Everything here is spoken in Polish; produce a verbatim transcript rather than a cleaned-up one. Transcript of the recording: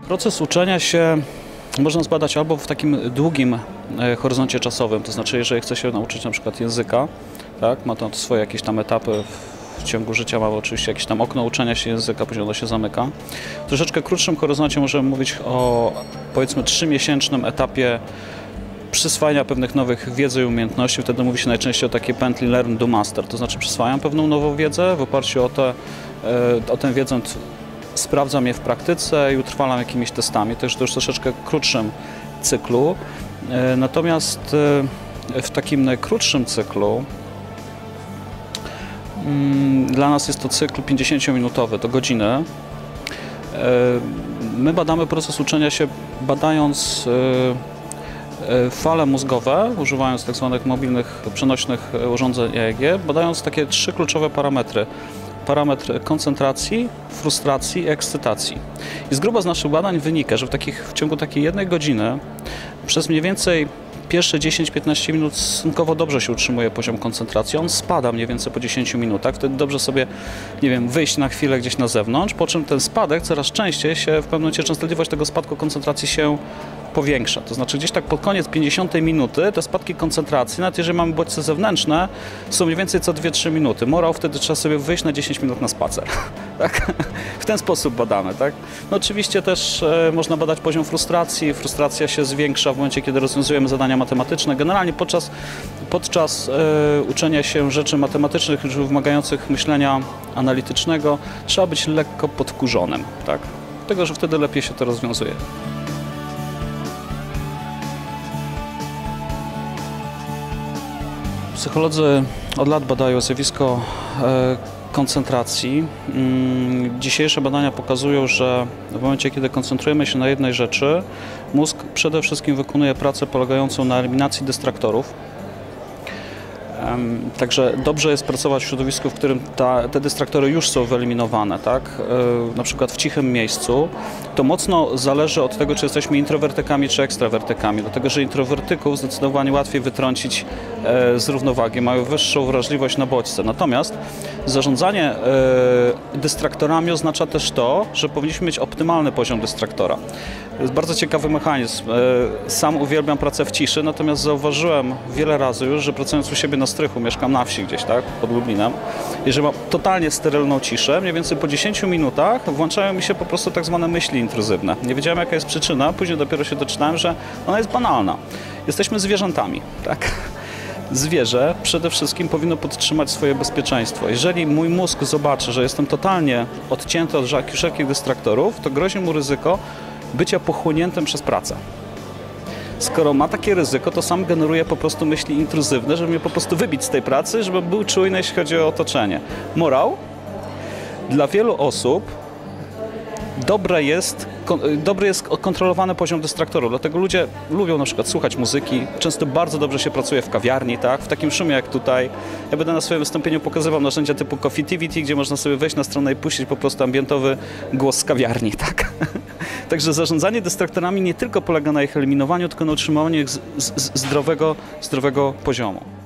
Proces uczenia się można zbadać albo w takim długim horyzoncie czasowym, to znaczy jeżeli chce się nauczyć na przykład języka, tak, ma to swoje jakieś tam etapy w ciągu życia, mamy oczywiście jakieś tam okno uczenia się języka, później ono się zamyka. W troszeczkę krótszym horyzoncie możemy mówić o powiedzmy trzymiesięcznym etapie przyswajania pewnych nowych wiedzy i umiejętności. Wtedy mówi się najczęściej o takiej pętli learn do master, to znaczy przyswajam pewną nową wiedzę, w oparciu o, te, o tę wiedzę sprawdzam je w praktyce i utrwalam jakimiś testami, także to już troszeczkę krótszym cyklu. Natomiast w takim najkrótszym cyklu dla nas jest to cykl pięćdziesięciominutowy, do godziny. My badamy proces uczenia się badając fale mózgowe, używając tak zwanych mobilnych, przenośnych urządzeń E E G, badając takie trzy kluczowe parametry. Parametr koncentracji, frustracji i ekscytacji. I z gruba z naszych badań wynika, że w, takich, w ciągu takiej jednej godziny przez mniej więcej pierwsze dziesięć do piętnastu minut stosunkowo dobrze się utrzymuje poziom koncentracji. On spada mniej więcej po dziesięciu minutach. Wtedy dobrze sobie, nie wiem, wyjść na chwilę gdzieś na zewnątrz, po czym ten spadek coraz częściej się, w pewnym momencie częstotliwość tego spadku koncentracji się powiększa. To znaczy gdzieś tak pod koniec pięćdziesiątej minuty te spadki koncentracji, nawet jeżeli mamy bodźce zewnętrzne, są mniej więcej co dwie trzy minuty. Morał wtedy trzeba sobie wyjść na dziesięć minut na spacer. Tak? W ten sposób badamy. Tak? No oczywiście też e, można badać poziom frustracji. Frustracja się zwiększa w momencie, kiedy rozwiązujemy zadania matematyczne. Generalnie podczas, podczas e, uczenia się rzeczy matematycznych, już wymagających myślenia analitycznego, trzeba być lekko podkurzonym. Tak? Dlatego, że wtedy lepiej się to rozwiązuje. Psycholodzy od lat badają zjawisko koncentracji. Dzisiejsze badania pokazują, że w momencie, kiedy koncentrujemy się na jednej rzeczy, mózg przede wszystkim wykonuje pracę polegającą na eliminacji dystraktorów. Także dobrze jest pracować w środowisku, w którym ta, te dystraktory już są wyeliminowane, tak? Na przykład w cichym miejscu. To mocno zależy od tego, czy jesteśmy introwertykami, czy ekstrawertykami, dlatego że introwertyków zdecydowanie łatwiej wytrącić z równowagi, mają wyższą wrażliwość na bodźce. Natomiast zarządzanie dystraktorami oznacza też to, że powinniśmy mieć optymalny poziom dystraktora. To jest bardzo ciekawy mechanizm. Sam uwielbiam pracę w ciszy, natomiast zauważyłem wiele razy już, że pracując u siebie na strychu, mieszkam na wsi gdzieś, tak, pod Lublinem, jeżeli mam totalnie sterylną ciszę, mniej więcej po dziesięciu minutach włączają mi się po prostu tak zwane myśli intruzywne. Nie wiedziałem, jaka jest przyczyna, później dopiero się doczytałem, że ona jest banalna. Jesteśmy zwierzętami, tak? Zwierzę przede wszystkim powinno podtrzymać swoje bezpieczeństwo. Jeżeli mój mózg zobaczy, że jestem totalnie odcięty od wszelkich dystraktorów, to grozi mu ryzyko bycia pochłoniętym przez pracę. Skoro ma takie ryzyko, to sam generuje po prostu myśli intruzywne, żeby mnie po prostu wybić z tej pracy, żeby był czujny, jeśli chodzi o otoczenie. Morał? Dla wielu osób dobre jest, dobry jest kontrolowany poziom dystraktorów, dlatego ludzie lubią na przykład słuchać muzyki, często bardzo dobrze się pracuje w kawiarni, tak? W takim szumie jak tutaj. Ja będę na swoim wystąpieniu pokazywał narzędzia typu Coffeetivity, gdzie można sobie wejść na stronę i puścić po prostu ambientowy głos z kawiarni, tak? Także zarządzanie dystraktorami nie tylko polega na ich eliminowaniu, tylko na utrzymywaniu ich z, z, zdrowego, zdrowego poziomu.